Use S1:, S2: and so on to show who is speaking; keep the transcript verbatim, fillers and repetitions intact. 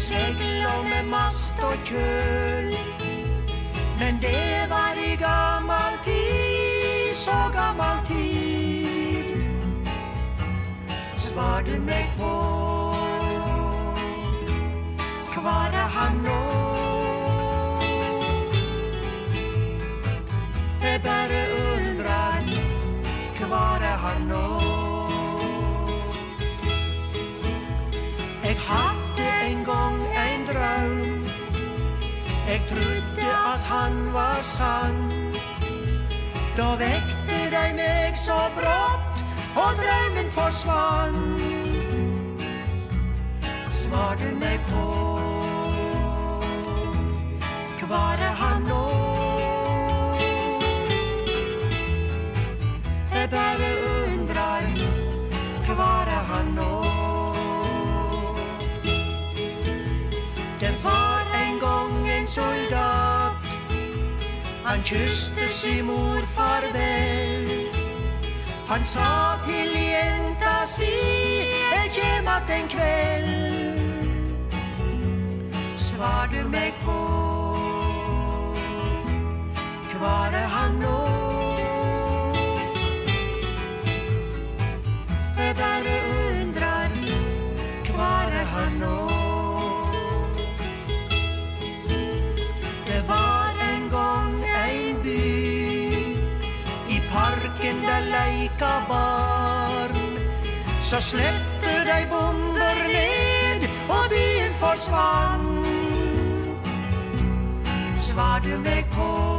S1: segl og med mast og kjøl. Men det var i gammal tid, så gammal tid. Svar du meg på, hvar er han nå? Jeg bare undrar, hvar er han nå? Jeg hadde en gang en drøm, jeg trodde at han var sann. Da vekte de meg så brått, og drømmen forsvann. Svar du meg på, hvar er han nå? Jeg bare undrar, hvar er han nå? Det var en gang en soldat, han kysste sin mor farvel. Han sa til jenta si, jeg kjem att en kveld. Svar du meg på, hvar er han nå? Jeg bare undrar, hvar er han nå? Det var en gang en by, i parken der leika barn. Så släppte de bomber ned, og byen forsvann. Svar du meg på,